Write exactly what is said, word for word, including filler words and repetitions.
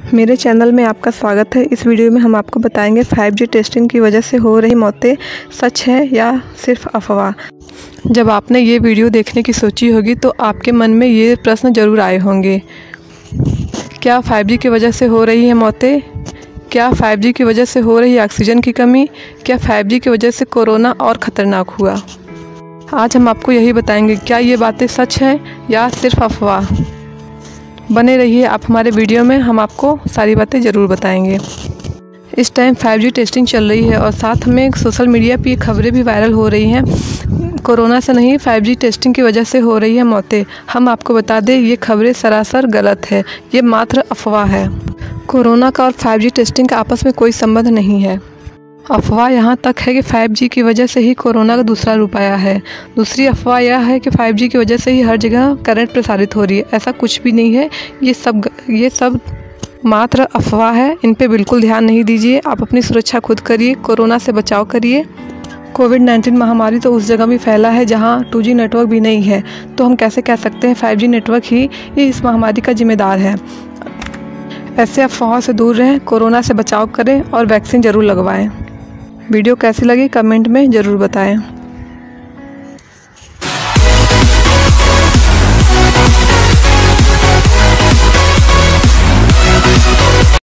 मेरे चैनल में आपका स्वागत है। इस वीडियो में हम आपको बताएंगे फाइव जी टेस्टिंग की वजह से हो रही मौतें सच है या सिर्फ अफवाह। जब आपने ये वीडियो देखने की सोची होगी तो आपके मन में ये प्रश्न ज़रूर आए होंगे, क्या फाइव जी की वजह से हो रही है मौतें? क्या फाइव जी की वजह से हो रही है ऑक्सीजन की कमी? क्या फाइव जी की वजह से कोरोना और ख़तरनाक हुआ? आज हम आपको यही बताएंगे, क्या ये बातें सच हैं या सिर्फ अफवाह। बने रहिए आप हमारे वीडियो में, हम आपको सारी बातें ज़रूर बताएंगे। इस टाइम फाइव जी टेस्टिंग चल रही है और साथ में सोशल मीडिया पे खबरें भी वायरल हो रही हैं। कोरोना से नहीं, फाइव जी टेस्टिंग की वजह से हो रही है मौतें। हम आपको बता दें, ये खबरें सरासर गलत है, ये मात्र अफवाह है। कोरोना का और फाइव जी टेस्टिंग का आपस में कोई संबंध नहीं है। अफवाह यहाँ तक है कि फाइव जी की वजह से ही कोरोना का दूसरा रूप आया है। दूसरी अफवाह यह है कि फाइव जी की वजह से ही हर जगह करंट प्रसारित हो रही है। ऐसा कुछ भी नहीं है, ये सब ये सब मात्र अफवाह है। इन पे बिल्कुल ध्यान नहीं दीजिए। आप अपनी सुरक्षा खुद करिए, कोरोना से बचाव करिए। कोविड नाइन्टीन महामारी तो उस जगह भी फैला है जहाँ टू जी नेटवर्क भी नहीं है, तो हम कैसे कह सकते हैं फाइव जी नेटवर्क ही इस महामारी का जिम्मेदार है। ऐसे अफवाहों से दूर रहें, कोरोना से बचाव करें और वैक्सीन ज़रूर लगवाएं। वीडियो कैसी लगी कमेंट में ज़रूर बताएं।